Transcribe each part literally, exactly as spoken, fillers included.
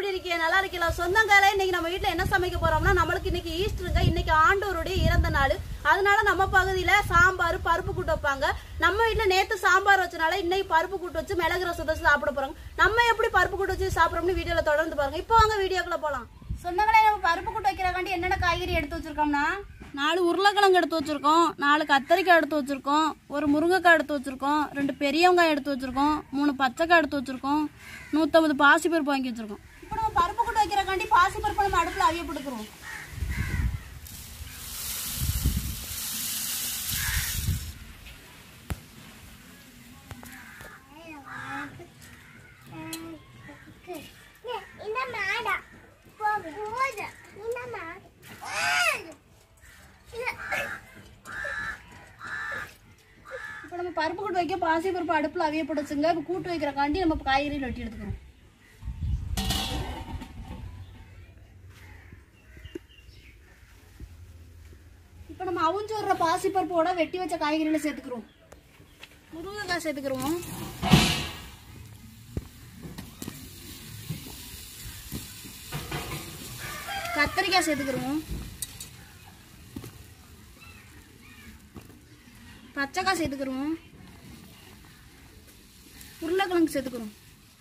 எப்படி இருக்கீங்க? நல்லா இருக்கீங்களா? சொந்தங்கால இன்னைக்கு நம்ம வீட்டுல என்ன சமைக்க போறோம்னா, நம்மளுக்கு இன்னைக்கு ஈஸ்டருங்க. இன்னைக்கு ஆண்டவருடைய இறந்த நாள். அதனால நம்ம பகுதியில சாம்பார் பருப்பு கூட்டு வைப்பாங்க. நம்ம வீட்டுல நேத்து சாம்பார் வச்சனால இன்னைக்கு பருப்பு கூட்டு வச்சு மிளகு ரசம் வச்சு சாப்பிட போறோம். நம்ம எப்படி பருப்பு கூட்டு வச்சு சாப்பிடறோம்னு வீடியோல தொடர்ந்து பாருங்க. இப்போ வாங்க வீடியோக்குள்ள போலாம். சொந்தங்களே, நம்ம பருப்பு கூட்டு வைக்கிறக்காண்டி என்னென்ன காய்கறி எடுத்து வச்சிருக்கோம்னா, நாலு உருளைக்கிழங்கு எடுத்து வச்சிருக்கோம், நாலு கத்தரிக்காய் எடுத்து வச்சிருக்கோம், ஒரு முருங்கைக்காய் எடுத்து வச்சிருக்கோம், ரெண்டு பெரிய வெங்காயம் எடுத்து வச்சிருக்கோம், மூணு பச்சைக்காய் எடுத்து வச்சிருக்கோம், நூற்றம்பது பாசிப்பருப்பு வாங்கி வச்சிருக்கோம். இப்போ நம்ம பருப்பு கூட்டு வைக்கிறக்காண்டி பாசிப்பருப்பு நம்ம அடுப்பில் அவிய போட்டுக்கிறோம். இப்போ நம்ம பருப்பு கூட்டு வைக்க பாசி பருப்பு அடுப்பில் அவிய போட்டுச்சுங்க. இப்போ கூட்டு வைக்கிறக்காண்டி நம்ம காய்கறி வெட்டி எடுத்துக்கிறோம். இப்போ நம்ம அவிஞ்சு வர்ற பாசி பருப்போட வெட்டி வச்ச காய்கறிகளை சேர்த்துக்கிறோம். முருங்கைக்காய் சேர்த்துக்கிறோம், கத்தரிக்காய் சேர்த்துக்கிறோம், பச்சைக்காய் சேர்த்துக்கிறோம், உருளைக்கிழங்கு சேர்த்துக்கிறோம்,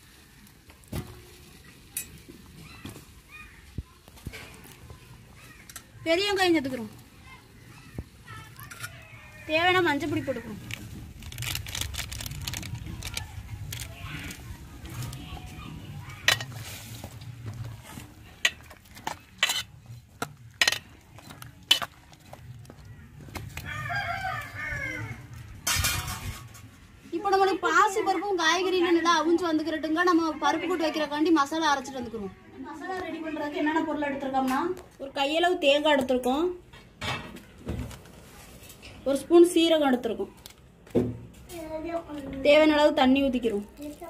பெரிய வெங்காயம் சேர்த்துக்கிறோம், தேவையான மஞ்சள் பொடி போட்டுக்கிறோம். இப்போ நம்மளுக்கு பாசி பருப்பும் காய்கறியும் நல்லா அவிஞ்சு வந்துக்கிறட்டுங்க. நம்ம பருப்பு கூட்டு வைக்கிறக்காண்டி மசாலா அரைச்சிட்டு வந்துக்கிறோம். மசாலா ரெடி பண்றதுக்கு என்னென்ன பொருள் எடுத்திருக்கோம்னா, ஒரு கையளவு தேங்காய் எடுத்திருக்கோம், ஒரு ஸ்பூன் சீரகம் எடுத்திருக்கோம், தேவையான அளவு தண்ணி ஊற்றிக்கிறோம்.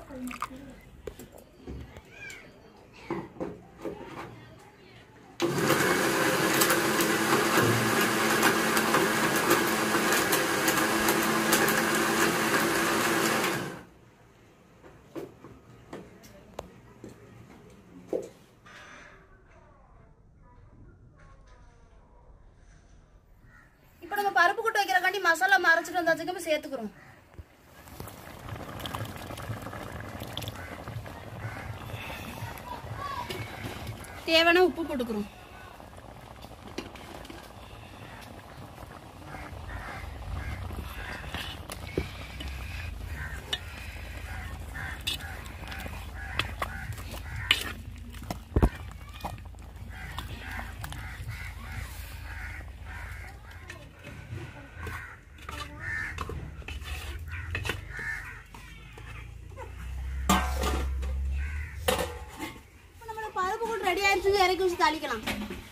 பருப்பு கூட்டு வைக்கிறக்காண்டி மசாலா மறைச்சிட்டு வந்தாச்சுக்கு சேர்த்துக்கிறோம். தேவையான உப்பு போட்டுக்கிறோம். ரெடி ஆயிடுச்சு, இறக்கி வச்சு தாளிக்கலாம்.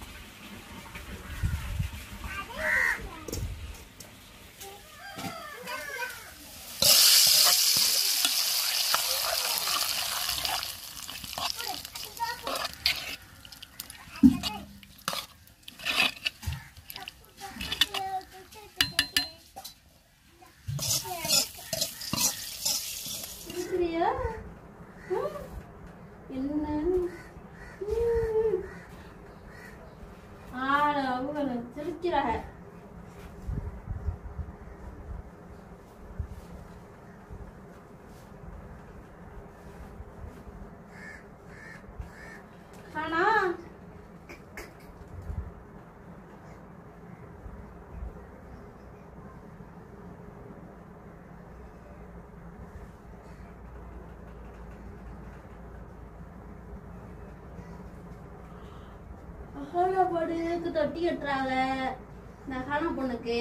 என்ன சிரிக்கிறா ஆனா அகானா பொண்ணுக்கு தொட்டி கட்டுறாங்க. இந்த அகானா பொண்ணுக்கு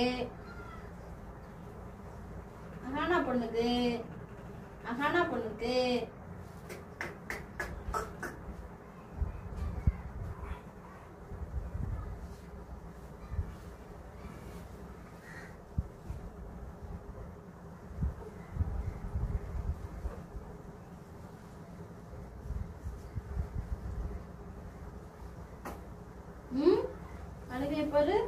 அகானா பொண்ணுக்கு அகானா பொண்ணுக்கு ம் அழகே பாரு.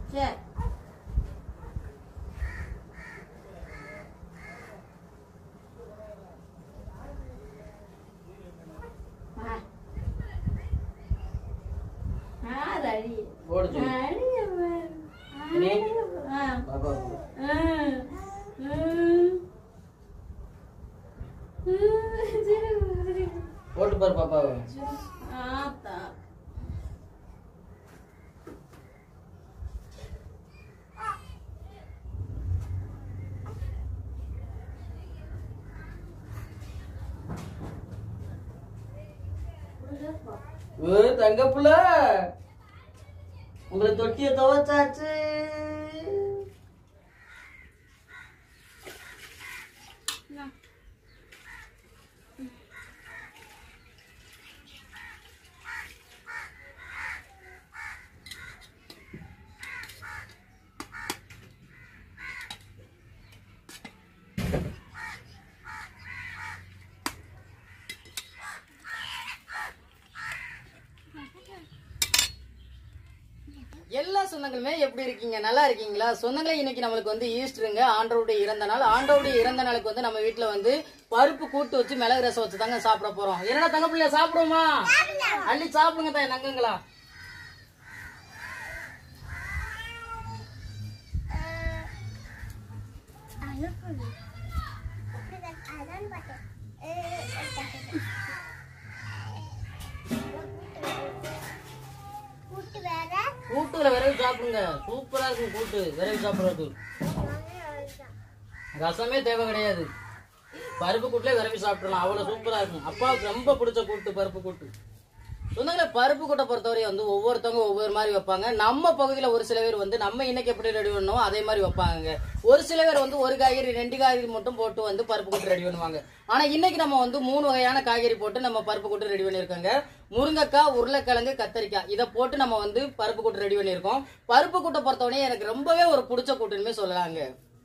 சரி போட்டு பாரு பாப்பாவை. தங்க புள்ள உங்களை தொட்டிய துவைச்சாச்சு. எல்லா சொந்தங்களுமே எப்படி இருக்கீங்க? நல்லா இருக்கீங்களா? சொந்தங்களே, இன்னைக்கு நம்மளுக்கு வந்து ஈஸ்டருங்க, ஆண்டவருடைய இறந்த நாள். ஆண்டவருடைய இறந்த நாளுக்கு வந்து நம்ம வீட்டுல வந்து பருப்பு கூட்டு வச்சு மிளகு ரசம் வச்சு தாங்க சாப்பிட போறோம். என்னடா தங்க பிள்ளைய சாப்பிடுவோமா? அள்ளி சாப்பிடுங்க தான் நங்கங்களா. கூட்டுல விரைவு சாப்பிடுங்க, சூப்பரா இருக்கும் கூட்டு. விரைவு சாப்பிடுறது ரசமே தேவை கிடையாது, பருப்பு கூட்டுல விரைவி சாப்பிடலாம், அவ்வளவு சூப்பரா இருக்கும். அப்பாவுக்கு ரொம்ப பிடிச்ச கூட்டு பருப்பு கூட்டு. சொந்தங்களே, பருப்பு கூட்டை பொறுத்தவரை வந்து ஒவ்வொருத்தவங்க ஒவ்வொரு மாதிரி வைப்பாங்க. நம்ம பகுதியில ஒரு சில பேர் வந்து நம்ம இன்னைக்கு எப்படி ரெடி பண்ணோம் அதே மாதிரி வைப்பாங்க. ஒரு சில பேர் வந்து ஒரு காய்கறி ரெண்டு காய்கறி மட்டும் போட்டு வந்து பருப்பு கூட்டு ரெடி பண்ணுவாங்க. ஆனா இன்னைக்கு நம்ம வந்து மூணு வகையான காய்கறி போட்டு நம்ம பருப்பு கூட்டு ரெடி பண்ணிருக்கோங்க. முருங்கைக்காய், உருளைக்கிழங்கு, கத்தரிக்காய் இதை போட்டு நம்ம வந்து பருப்பு கூட்டு ரெடி பண்ணிருக்கோம். பருப்பு கூட்டை பொறுத்தவரை எனக்கு ரொம்பவே ஒரு பிடிச்ச கூட்டுன்னு சொல்லலாங்க.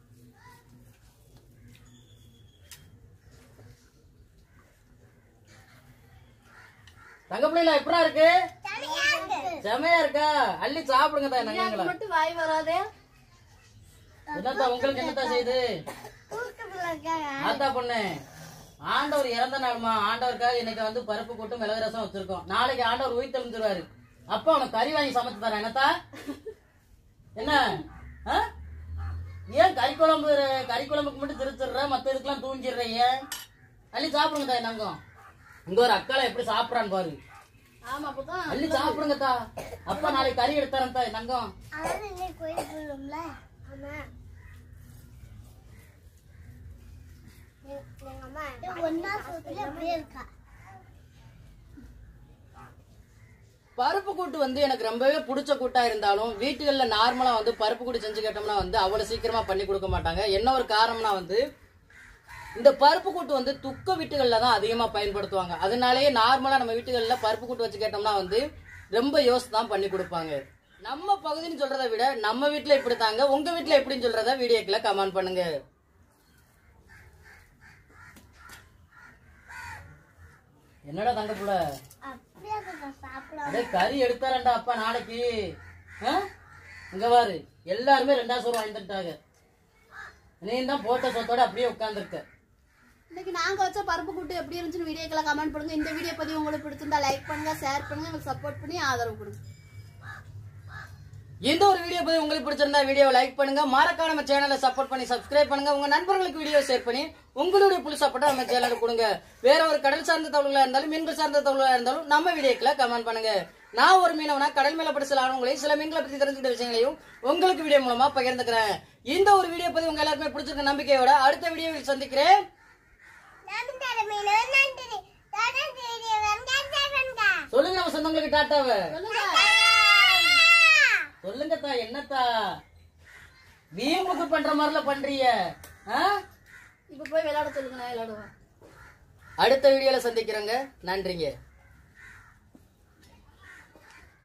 தங்க பிள்ளைல எப்படா இருக்கு? செமையா இருக்கா? அள்ளி சாப்பிடுங்க தான் நங்கங்களா. மட்டும் வாய் வராதே. என்னத்தா உங்களுக்கு என்னத்தா செய்யுது? ஆத்தா பொண்ணு, ஆண்டவர் இறந்த நாள்மா, ஆண்டவருக்காக இன்னைக்கு வந்து பருப்பு கூட்டு மிளகு ரசம் வச்சிருக்கோம். நாளைக்கு ஆண்டவர் உயிர் தெளிஞ்சிருவாரு. அப்ப அவனுக்கு கறி வாங்கி சமைச்சு தரேன். என்னத்தா என்ன? ஏன் கறி குழம்பு கறி குழம்புக்கு மட்டும் திருச்சிடுற, மத்த இதுக்கெல்லாம் தூங்கிடுற? ஏன்? அள்ளி சாப்பிடுங்க தான் நங்கம். இங்க ஒரு அக்கால எப்படி சாப்பிடறான்னு பாரு. ஆமா அப்பதான் அள்ளி சாப்பிடுங்க தா. அப்பா நாளைக்கு கறி எடுத்துறேன் தா நங்கம். பருப்பு கூட்டு வந்து எனக்கு ரொம்பவே பிடிச்ச கூட்டா இருந்தாலும் வீட்டுகள்ல நார்மலா வந்து பருப்பு கூட்டு செஞ்சு கேட்டோம்னா வந்து அவ்வளவு சீக்கிரமா பண்ணி கொடுக்க மாட்டாங்க. என்ன ஒரு காரணம்னா வந்து இந்த பருப்பு கூட்டு வந்து துக்க வீட்டுகள்ல தான் அதிகமா பயன்படுத்துவாங்க. அதனாலேயே நார்மலா நம்ம வீட்டுகள்ல பருப்பு கூட்டு வச்சு கேட்டோம்னா வந்து ரொம்ப யோசிச்சு தான் பண்ணி கொடுப்பாங்க. நம்ம பகுதின்னு சொல்றதை விட நம்ம வீட்டுல இப்படி தாங்க, உங்க வீட்டுல எப்படின்னு சொல்றத வீடியோக்குள்ள கமெண்ட் பண்ணுங்க. என்னடா தங்க புள்ள, கறி எடுத்தாரண்டா அப்பா நாளைக்கு. இங்க பாரு, எல்லாருமே ரெண்டாவது சோறு வாங்கிட்டாங்க. நீ தான் போட்ட சொத்தோட அப்படியே உட்கார்ந்துருக்க. இன்னைக்கு நாங்க வச்ச பருப்பு கூட்டு எப்படி இருந்துச்சுன்னு வீடியோக்களை கமெண்ட் பண்ணுங்க. இந்த வீடியோ பதிவு உங்களுக்கு பிடிச்சிருந்தா லைக் பண்ணுங்க, ஷேர் பண்ணுங்க, எங்களுக்கு சப்போர்ட் பண்ணி ஆதரவு கொடுங்க. இந்த ஒரு வீடியோ பதிவு உங்களுக்கு பிடிச்சிருந்தா வீடியோ லைக் பண்ணுங்க, மறக்காம நம்ம சேனலை சப்போர்ட் பண்ணி சப்ஸ்கிரைப் பண்ணுங்க. உங்க நண்பர்களுக்கு வீடியோ ஷேர் பண்ணி உங்களுடைய புல் சப்போர்ட்டை நம்ம சேனலுக்கு கொடுங்க. வேற ஒரு கடல் சார்ந்த தகவல்களா இருந்தாலும் மீன்கள் சார்ந்த தகவல்களா இருந்தாலும் நம்ம வீடியோக்களை கமெண்ட் பண்ணுங்க. நான் ஒரு மீனவனா கடல் மேல படி சில ஆனவங்களையும் சில மீன்களை பத்தி தெரிஞ்சுக்கிட்ட விஷயங்களையும் உங்களுக்கு வீடியோ மூலமா பகிர்ந்துக்கிறேன். இந்த ஒரு வீடியோ பதிவு உங்க எல்லாருமே பிடிச்சிருக்க நம்பிக்கையோட அடுத்த வீடியோவில் சந்திக்கிறேன். சொல்லுங்க நம்ம சொந்தங்களுக்கு டாட்டாவை சொல்லுங்க தா. என்னத்தா வீம்புக்கு பண்ற மாதிரில பண்றீங்க? இப்ப போய் விளையாட சொல்லுங்க, நான் விளையாடுவேன். அடுத்த வீடியோல சந்திக்கிறேங்க. நன்றிங்க.